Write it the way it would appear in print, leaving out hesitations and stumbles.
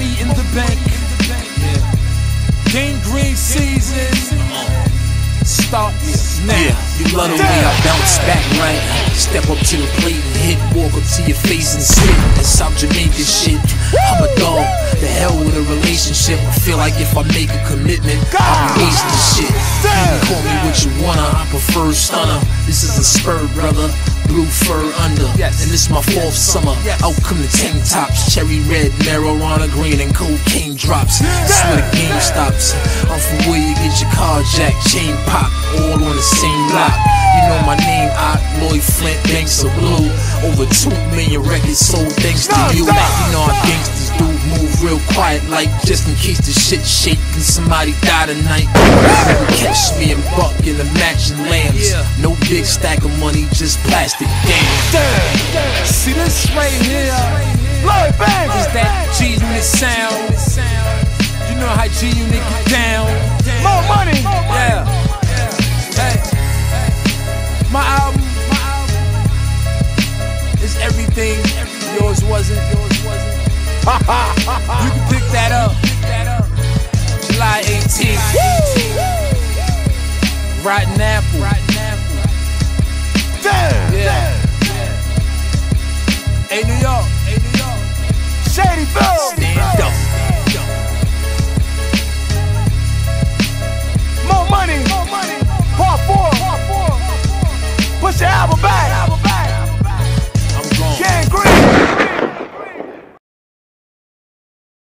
money in the bank. Gangrene season starts now. Yeah, you love the way I bounce back right. Step up to the plate and hit, walk up to your face and spit. That South Jamaican shit. I'm a dog, the hell with a relationship. I feel like if I make a commitment, I'll be wasting shit. You can call me what you wanna, I prefer stunner. This is a spur, brother, blue fur under. And this my 4th summer. Out come the tank tops, cherry red, marijuana green, and cocaine drops. That's where the game stops. I'm from where you get your car jacked, chain pop, all on the same block. You know my name, Lloyd Flint, Banks of Blue. Over 2 million records sold thanks to you. You know how gangsters do, move real quiet, like just in case the shit shake and somebody die tonight. Never catch me and buck in the matching lamps. No big stack of money, just plastic. Damn. See this right here? Is that G-Unit sound? You know how G-Unit get down. More money. Yeah. Hey. My album is everything yours wasn't. You can pick that up. July 18th. Rotten Apple. Yeah. Hey, New York. Shadyville.